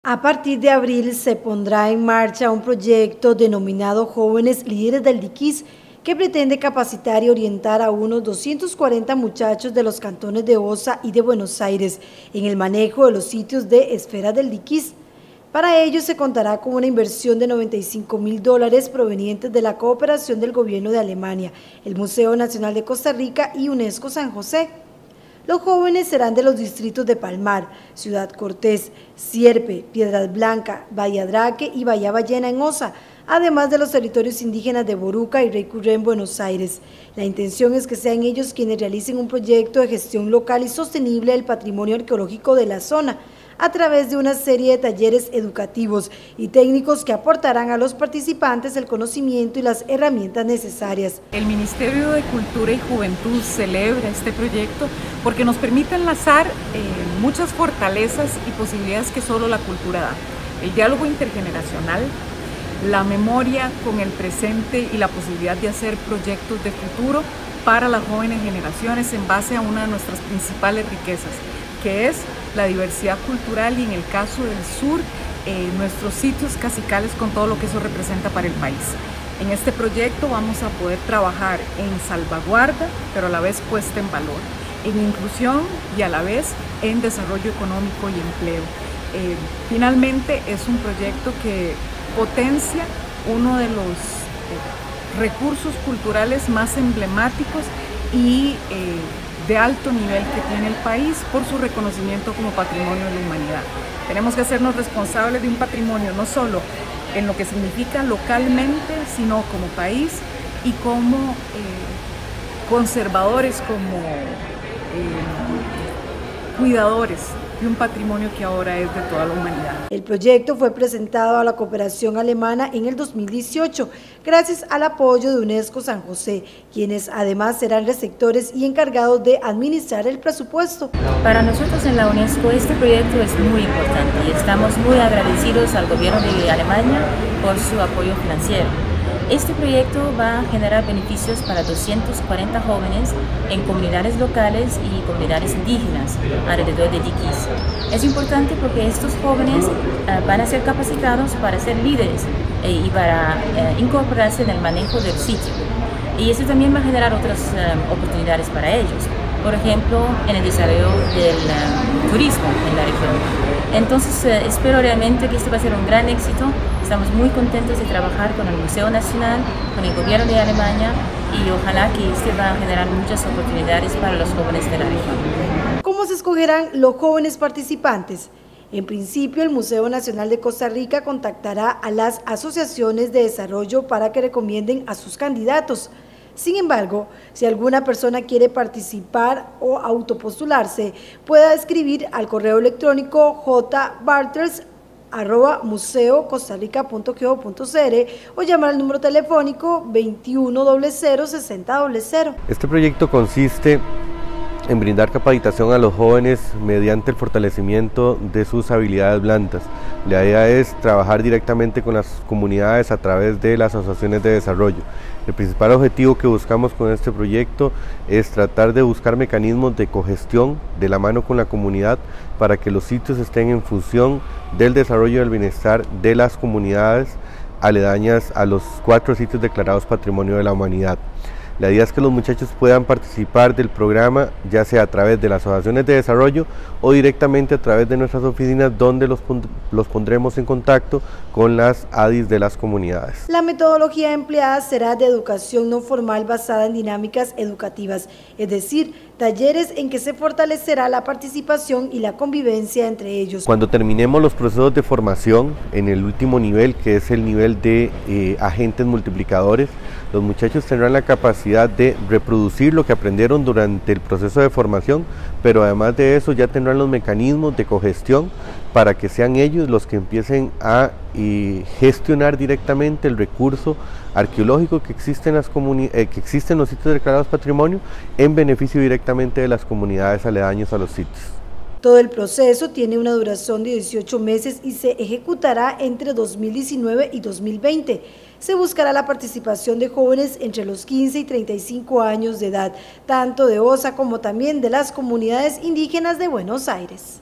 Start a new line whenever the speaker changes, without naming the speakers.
A partir de abril se pondrá en marcha un proyecto denominado Jóvenes Líderes del Diquís, que pretende capacitar y orientar a unos 240 muchachos de los cantones de Osa y de Buenos Aires en el manejo de los sitios de esferas del Diquís. Para ello se contará con una inversión de $95.000 provenientes de la cooperación del gobierno de Alemania, el Museo Nacional de Costa Rica y UNESCO San José. Los jóvenes serán de los distritos de Palmar, Ciudad Cortés, Sierpe, Piedras Blancas, Bahía Draque y Bahía Ballena en Osa, además de los territorios indígenas de Boruca y Reycurré en Buenos Aires. La intención es que sean ellos quienes realicen un proyecto de gestión local y sostenible del patrimonio arqueológico de la zona, a través de una serie de talleres educativos y técnicos que aportarán a los participantes el conocimiento y las herramientas necesarias.
El Ministerio de Cultura y Juventud celebra este proyecto porque nos permite enlazar muchas fortalezas y posibilidades que solo la cultura da. El diálogo intergeneracional, la memoria con el presente y la posibilidad de hacer proyectos de futuro para las jóvenes generaciones en base a una de nuestras principales riquezas, que es la diversidad cultural y en el caso del sur, nuestros sitios cacicales con todo lo que eso representa para el país. En este proyecto vamos a poder trabajar en salvaguarda, pero a la vez puesta en valor, en inclusión y a la vez en desarrollo económico y empleo. Finalmente es un proyecto que potencia uno de los recursos culturales más emblemáticos y de alto nivel que tiene el país por su reconocimiento como patrimonio de la humanidad. Tenemos que hacernos responsables de un patrimonio no solo en lo que significa localmente, sino como país y como conservadores, como cuidadores de un patrimonio que ahora es de toda la humanidad.
El proyecto fue presentado a la cooperación alemana en el 2018, gracias al apoyo de UNESCO San José, quienes además serán receptores y encargados de administrar el presupuesto.
Para nosotros en la UNESCO este proyecto es muy importante y estamos muy agradecidos al gobierno de Alemania por su apoyo financiero. Este proyecto va a generar beneficios para 240 jóvenes en comunidades locales y comunidades indígenas alrededor de Diquís. Es importante porque estos jóvenes van a ser capacitados para ser líderes y para incorporarse en el manejo del sitio. Y eso también va a generar otras oportunidades para ellos, por ejemplo, en el desarrollo del turismo en la región. Entonces espero realmente que este va a ser un gran éxito. Estamos muy contentos de trabajar con el Museo Nacional, con el gobierno de Alemania y ojalá que este va a generar muchas oportunidades para los jóvenes de la región.
¿Cómo se escogerán los jóvenes participantes? En principio, el Museo Nacional de Costa Rica contactará a las asociaciones de desarrollo para que recomienden a sus candidatos. Sin embargo, si alguna persona quiere participar o autopostularse, puede escribir al correo electrónico jbartels@museocostarrica.co.cr o llamar al número telefónico 2100-6000.
Este proyecto consiste en brindar capacitación a los jóvenes mediante el fortalecimiento de sus habilidades blandas. La idea es trabajar directamente con las comunidades a través de las asociaciones de desarrollo. El principal objetivo que buscamos con este proyecto es tratar de buscar mecanismos de cogestión de la mano con la comunidad para que los sitios estén en función del desarrollo y del bienestar de las comunidades aledañas a los 4 sitios declarados Patrimonio de la Humanidad. La idea es que los muchachos puedan participar del programa, ya sea a través de las asociaciones de desarrollo o directamente a través de nuestras oficinas, donde los pondremos en contacto con las ADIs de las comunidades.
La metodología empleada será de educación no formal basada en dinámicas educativas, es decir, talleres en que se fortalecerá la participación y la convivencia entre ellos.
Cuando terminemos los procesos de formación en el último nivel, que es el nivel de agentes multiplicadores, los muchachos tendrán la capacidad de reproducir lo que aprendieron durante el proceso de formación, pero además de eso ya tendrán los mecanismos de cogestión para que sean ellos los que empiecen a gestionar directamente el recurso arqueológico que existe en los sitios declarados patrimonio en beneficio directamente de las comunidades aledañas a los sitios.
Todo el proceso tiene una duración de 18 meses y se ejecutará entre 2019 y 2020. Se buscará la participación de jóvenes entre los 15 y 35 años de edad, tanto de Osa como también de las comunidades indígenas de Buenos Aires.